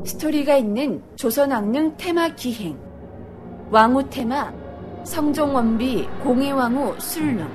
스토리가 있는 조선왕릉 테마 기행, 왕후 테마, 성종원비, 공해왕후 술릉.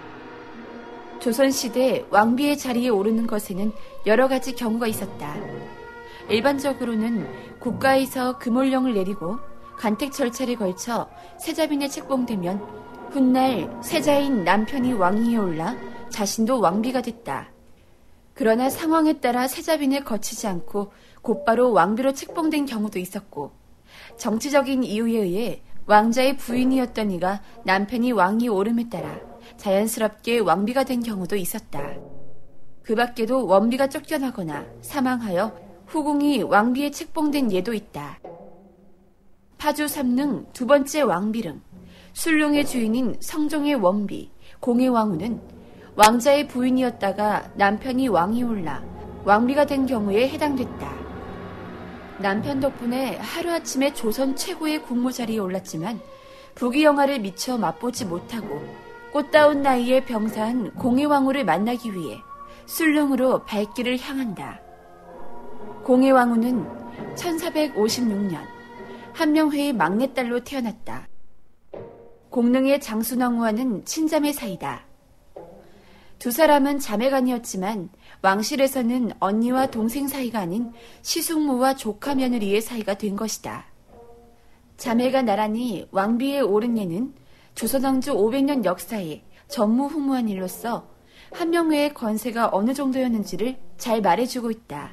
조선시대 왕비의 자리에 오르는 것에는 여러 가지 경우가 있었다. 일반적으로는 국가에서 금올령을 내리고 간택 절차를 걸쳐 세자빈에 책봉되면 훗날 세자인 남편이 왕위에 올라 자신도 왕비가 됐다. 그러나 상황에 따라 세자빈에 거치지 않고 곧바로 왕비로 책봉된 경우도 있었고, 정치적인 이유에 의해 왕자의 부인이었던 이가 남편이 왕위에 오름에 따라 자연스럽게 왕비가 된 경우도 있었다. 그 밖에도 원비가 쫓겨나거나 사망하여 후궁이 왕비에 책봉된 예도 있다. 파주 삼릉 두 번째 왕비릉, 술릉의 주인인 성종의 원비, 공해왕후는 왕자의 부인이었다가 남편이 왕이 올라 왕비가 된 경우에 해당됐다. 남편 덕분에 하루아침에 조선 최고의 국무 자리에 올랐지만 부귀영화를 미처 맛보지 못하고 꽃다운 나이에 병사한 공해왕후를 만나기 위해 술릉으로 발길을 향한다. 공해왕후는 1456년 한명회의 막내딸로 태어났다. 공릉의 장순왕후와는 친자매 사이다. 두 사람은 자매간이었지만 왕실에서는 언니와 동생 사이가 아닌 시숙모와 조카 며느리의 사이가 된 것이다. 자매가 나란히 왕비에 오른 예는 조선왕조 500년 역사에 전무후무한 일로서 한명회의 건세가 어느 정도였는지를 잘 말해주고 있다.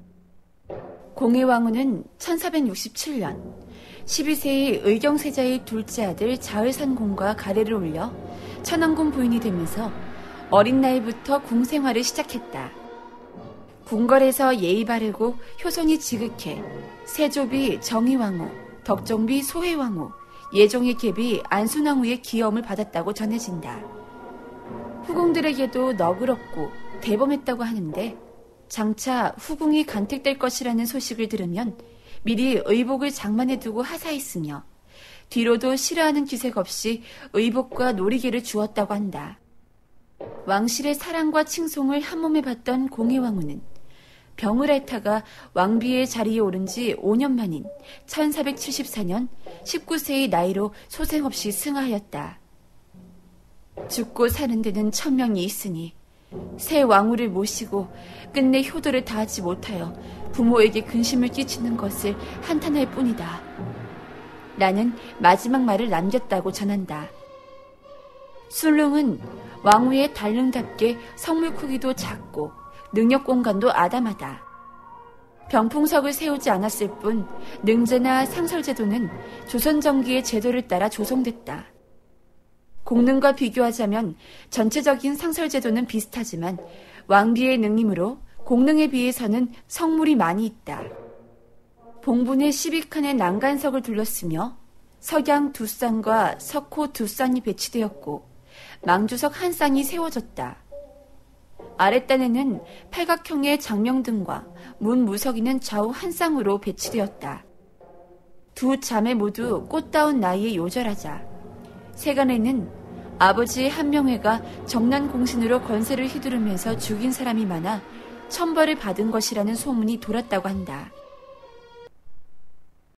공해왕후는 1467년 12세의 의경세자의 둘째 아들 자을산공과 가래를 올려 천왕공 부인이 되면서 어린 나이부터 궁생활을 시작했다. 궁궐에서 예의 바르고 효성이 지극해 세조비 정의왕후, 덕종비 소혜왕후, 예종의 계비 안순왕후의 기염을 받았다고 전해진다. 후궁들에게도 너그럽고 대범했다고 하는데, 장차 후궁이 간택될 것이라는 소식을 들으면 미리 의복을 장만해두고 하사했으며 뒤로도 싫어하는 기색 없이 의복과 놀이개를 주었다고 한다. 왕실의 사랑과 칭송을 한몸에 받던 공해왕후는 병을 앓다가 왕비의 자리에 오른 지 5년 만인 1474년 19세의 나이로 소생 없이 승하하였다. 죽고 사는 데는 천명이 있으니 새 왕후를 모시고 끝내 효도를 다하지 못하여 부모에게 근심을 끼치는 것을 한탄할 뿐이다. 라는 마지막 말을 남겼다고 전한다. 술릉은 왕후의 달릉답게 성물 크기도 작고 능력 공간도 아담하다. 병풍석을 세우지 않았을 뿐 능제나 상설제도는 조선정기의 제도를 따라 조성됐다. 공릉과 비교하자면 전체적인 상설제도는 비슷하지만 왕비의 능림으로 공릉에 비해서는 성물이 많이 있다. 봉분의 12칸의 난간석을 둘렀으며 석양 2쌍과 석호 2쌍이 배치되었고 망주석 1쌍이 세워졌다. 아랫단에는 팔각형의 장명등과 문 무석이는 좌우 1쌍으로 배치되었다. 두 자매 모두 꽃다운 나이에 요절하자 세간에는 아버지 한명회가 정난공신으로 권세를 휘두르면서 죽인 사람이 많아 천벌을 받은 것이라는 소문이 돌았다고 한다.